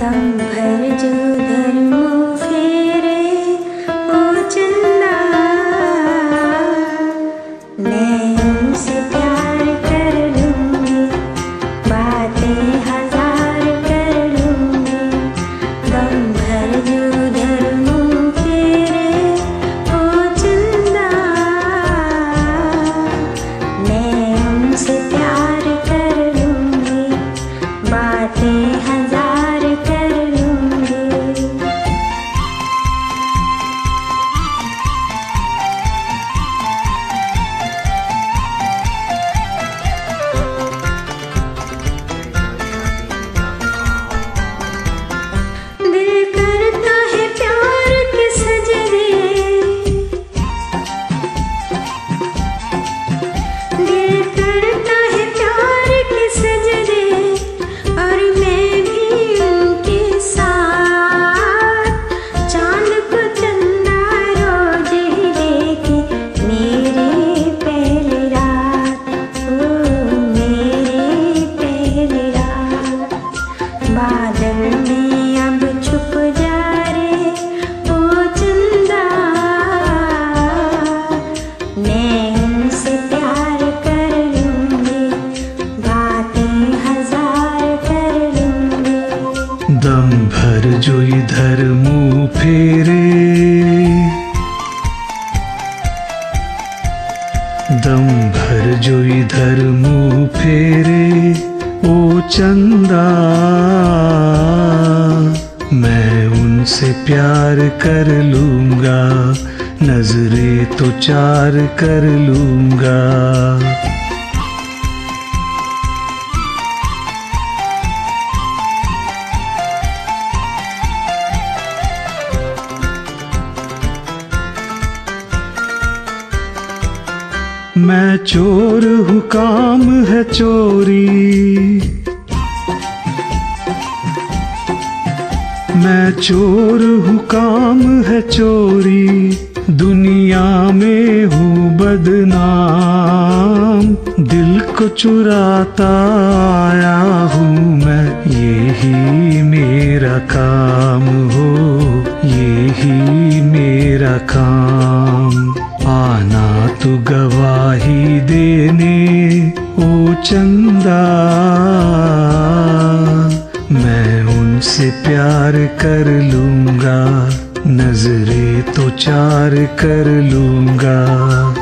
दम भर जो उधर मुँह फेरे ओ चंदा, मैं उनसे प्यार कर लूँगी, बातें हजार कर लूँगी। दम भर जो उधर मुँह फेरे ओ चंदा, मैं उनसे प्यार कर लूँगी, बातें हजार कर लूँगी। दिल करता है प्यार के सजदे, दिल करता है प्यार के सजदे, और मैं भी उनके साथ चांद को चंदा रोज ही देखी मेरी पहली रात, ओ मेरी पहली रात। बादल में अब छुप जा रे ओ चंदा, मैं उनसे प्यार कर लूँगी, बातें हजार कर लूँगी। दम भर जो इधर मुँह फेरे, दम भर जो इधर मुँह फेरे ओ चंदा, मैं उनसे प्यार कर लूँगा, नजरें तो चार कर लूँगा। मैं चोर हूँ काम है चोरी, मैं चोर हूँ काम है चोरी, दुनिया में हूँ बदनाम, दिल को चुराता आया हूँ मैं, यही मेरा काम हो, यही मेरा काम। आना तू गवाही देने ओ चंदा, मैं उनसे प्यार कर लूँगा, नजरें तो चार कर लूँगा।